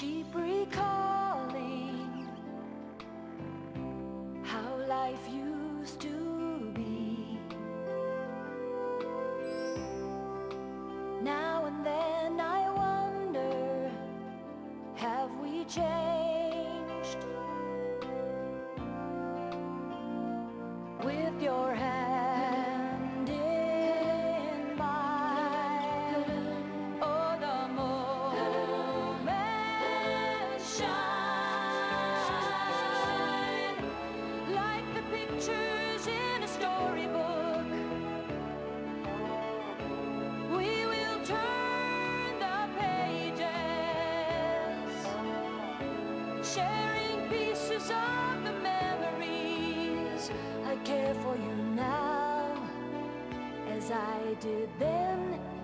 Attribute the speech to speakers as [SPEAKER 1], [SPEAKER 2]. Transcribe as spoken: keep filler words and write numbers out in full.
[SPEAKER 1] keep recalling how life used to be. Now and then I wonder, have we changed? With your hand in mine, oh, the moments shine like the pictures in a storybook. We will turn the pages, sharing pieces of the memories. I care for you now as I did then.